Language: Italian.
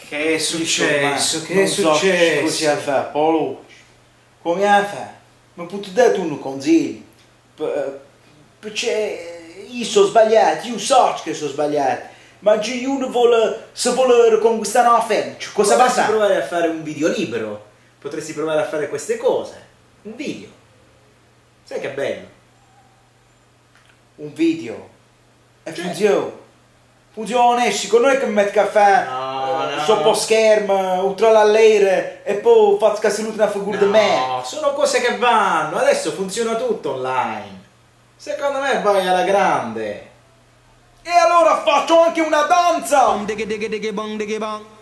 Che è successo? Che è Non so successo? cosa fa, Paolo? Come fa? Ma puoi dare tu un consiglio? Perché io sono sbagliato, io so che sono sbagliato. Ma se uno vuole riconquistare una femmina, cosa va a Potresti fare? provare a fare un video libero. Potresti provare a fare queste cose. Un video. Sai che bello? Un video. E funziona. Funziona onesto, non è che mi metto a fare No. sopra schermo, oltre l'all'aere e poi faccio che si una figura di me. No, sono cose che vanno. Adesso funziona tutto online. Secondo me vai alla grande. E allora faccio anche una danza! Bong diggy diggy diggy bong diggy bong.